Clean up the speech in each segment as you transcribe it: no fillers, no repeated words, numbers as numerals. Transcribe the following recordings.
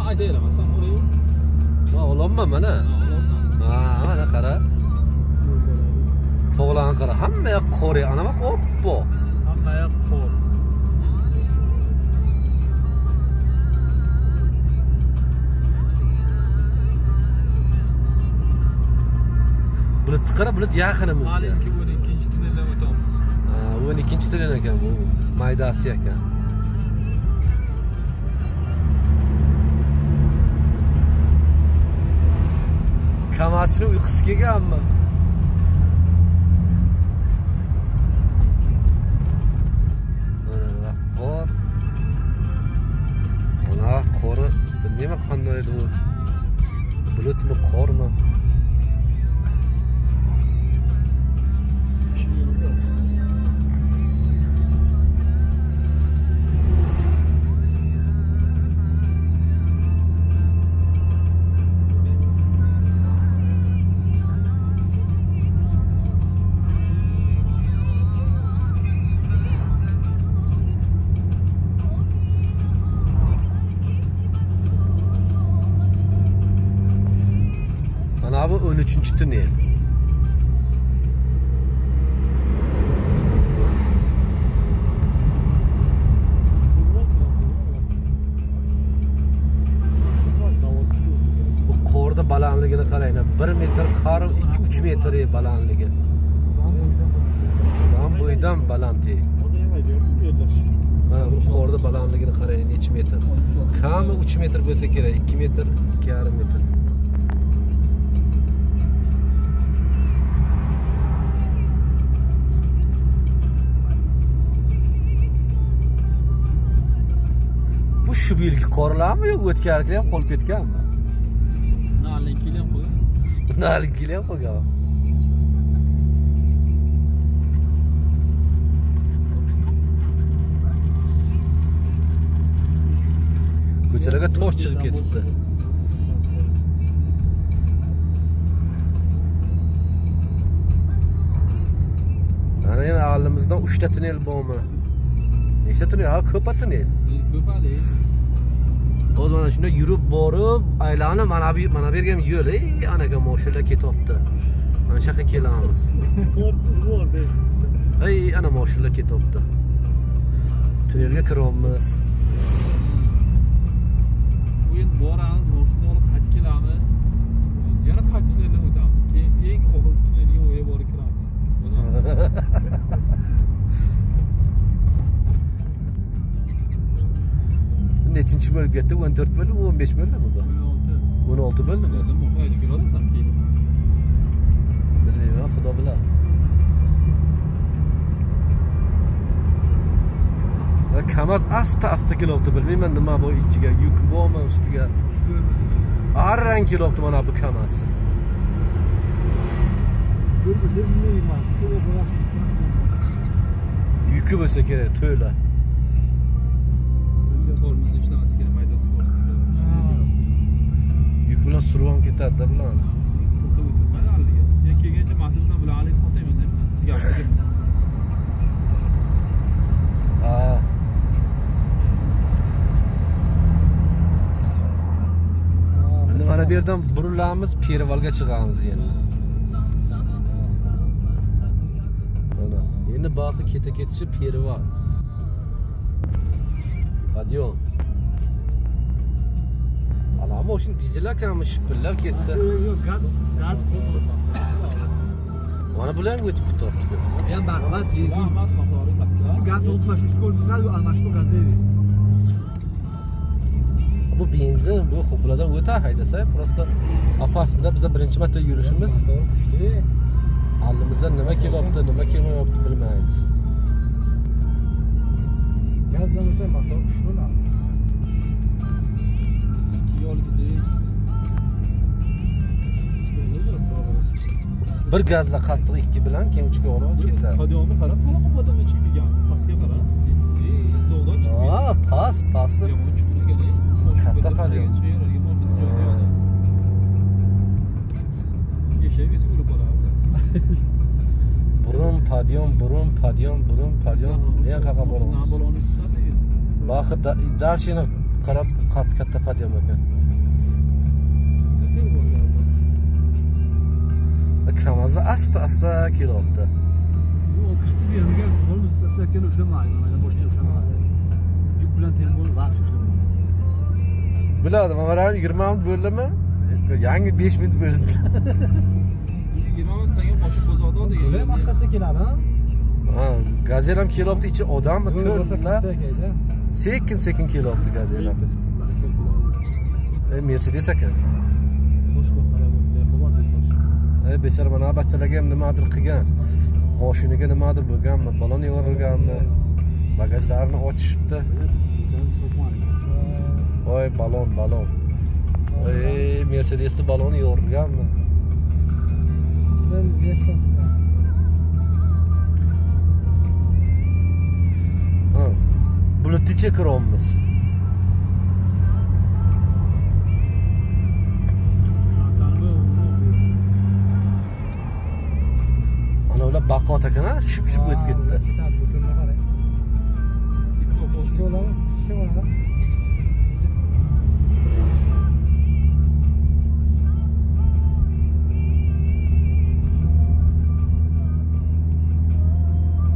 aytaylamasam oraya. Ha, olamma mana. Ha, mana qara. To'g'lan qara. Hamma yoq qori, ana bak oppo. Hamma yoq qor. Bulut qara, bulut yaqinimizda. Malinki buni ikkinchi tunneldan o'tamiz. Ha, bu ikkinchi tunnel ekan bu. Maydasi ekan. Kamasini uyqusi kelganmi? Mana qor. Mana qori, bilmayman qanday edi u. Bulutmi, qormi? Mana bu 13-chi tunnel. Bu qorda balandligini qarayman. 1 metr qor, 2-3 metr balandligi. Ham bo'ydan baland. Mana bu qorda balandligini qarayman, necha metr. Kami 3 metr bo'lsa kerak, 2 metr, 2,5 metr. Bu shu yilgi qorlarmi yo'q o'tganliklar ham qolib ketganmi? Nalinkilar ham qo'ygan. Nalinkilar ham qo'ygan. Ko'chalarga tosh chiqib ketibdi. Mana yana oldimizdan 3 ta tunnel bormi? Nechta tunnel? Ha, ko'p tunnel. Ko'pali. O'z mana shunda yurib borib, aylanib mana bu yerga yo'l, anaga mashinalar ketyapti. Mana shaqa kelamiz. Ey, ana mashinalar ketyapti. Tunnelga kiryapmiz. Bu endi boramiz, mashina olib qaytib kelamiz. Yana qayt tunneldan o'tamiz. Keyin eng oxirgi tunnelga o'ya borib kiramiz. Nechinchi bo'lib ketdi? 14 bo'ldi, 15 bo'ldimi bu? 16 bo'ldimi? Mo'xayda ko'rasan keyin. Bilmayman, xudo bilan. Va Kamaz asta kelyapti, bilmayman nima bu ichiga, yuk bormi ustiga. Arrang kelyapti mana bu Kamaz. Yuki bo'lsa kerak, to'la. Tormoz ishlamasi kerak, maydasi ko'rsatadi. Yuk bilan survam ketadi-da bilan. To'xtab o'tirmaydi haliga. Men kelgancha Matizdan bilan hali to'xtayman deyman. Sizga gapirdim. Ha. Endi mana bu yerdan burilamiz, Perivalga chiqamiz endi. Mana, endi boqi ketishi Perival. Подъем. Ana mashina dizel ekanmi, shipillab ketdi. Gaz Mana bular ham o'tib ketyapti. Men baqabat benzin emas motori katta. gaz o'tmash ko'rsatadi, almashtirib gaz deydi. Bu benzin, bu bulardan o'ta haydasa, prosta opasda biz birinchi marta yurishimiz. Oldimizdan nima kelyapti, nima kelmayapti bilmaymiz. Gazdan o'tsa motor kuchli bo'ladi. Yo'l ketdik. Bir gazla qattiq 2 bilan keyin 3 ga olib ketadi. Podiyomni qarab, qanaqa podiyomga chiqib kelgan? Pastga qarab. Zo'dan chiqib kelgan. Ha, past. Yomon chuqur keldi. Katta podiyom. Yeshayversa o'lib qoladi. Burun podiyom. Degan qaqa boramiz. Bolani istadi. Vaqt dalshini qarab katta podiyom ekan. KAMAZda asta kelyapti. Bu katta bir yerga to'g'ri tasakkan ushlamaydi. Mana boshqa ushlamaydi. Yuk bilan tem bo'lib vaqt ushlamaydi. Biladi, mana 20 minut bo'ldimi? Yangi 5 minut bo'ldi. 20 minut senga boshqa bozorda degan. Ular maqsadga keladi, ha? Ha, Gazel ham kelyapti, ichi odammi to'la. Sekin kelyapti Gazel ham. Mercedes ekan. Toshga qarab o'tdi, havosi tosh. Bechora mana bachchalarga ham nimadir qilgan. Mashinaga nimadir bo'lganmi, balon yorilganmi? Bagajlarini ochishibdi. Voy, balon. Mercedesning baloni yorilganmi? Ben lisansda. Ha. Bulutli kiramiz. Ana ular baqot ekan-a, ship o'tib ketdi.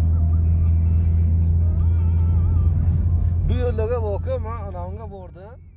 Bu yo'llarga boqib, men anavga bordim.